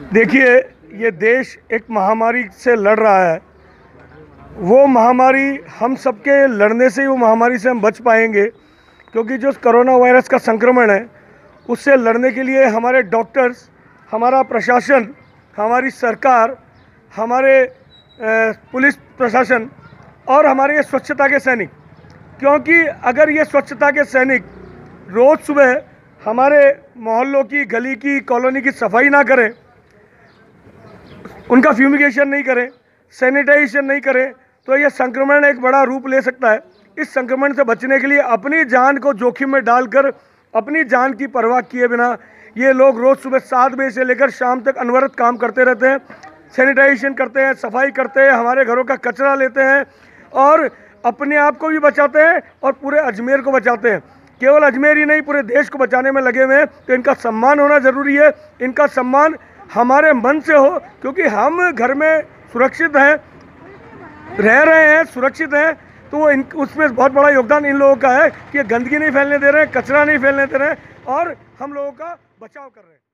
देखिए, ये देश एक महामारी से लड़ रहा है। वो महामारी हम सबके लड़ने से ही वो महामारी से हम बच पाएंगे, क्योंकि जो कोरोना वायरस का संक्रमण है उससे लड़ने के लिए हमारे डॉक्टर्स, हमारा प्रशासन, हमारी सरकार, हमारे पुलिस प्रशासन और हमारे ये स्वच्छता के सैनिक, क्योंकि अगर ये स्वच्छता के सैनिक रोज़ सुबह हमारे मोहल्लों की, गली की, कॉलोनी की सफाई ना करें, उनका फ्यूमिगेशन नहीं करें, सैनिटाइजेशन नहीं करें, तो यह संक्रमण एक बड़ा रूप ले सकता है। इस संक्रमण से बचने के लिए अपनी जान को जोखिम में डालकर, अपनी जान की परवाह किए बिना ये लोग रोज़ सुबह 7 बजे से लेकर शाम तक अनवरत काम करते रहते हैं। सैनिटाइजेशन करते हैं, सफाई करते हैं, हमारे घरों का कचरा लेते हैं और अपने आप को भी बचाते हैं और पूरे अजमेर को बचाते हैं। केवल अजमेर ही नहीं, पूरे देश को बचाने में लगे हुए हैं। तो इनका सम्मान होना ज़रूरी है। इनका सम्मान हमारे मन से हो, क्योंकि हम घर में सुरक्षित हैं, रह रहे हैं, सुरक्षित हैं, तो वो उसमें बहुत बड़ा योगदान इन लोगों का है कि गंदगी नहीं फैलने दे रहे हैं, कचरा नहीं फैलने दे रहे हैं और हम लोगों का बचाव कर रहे हैं।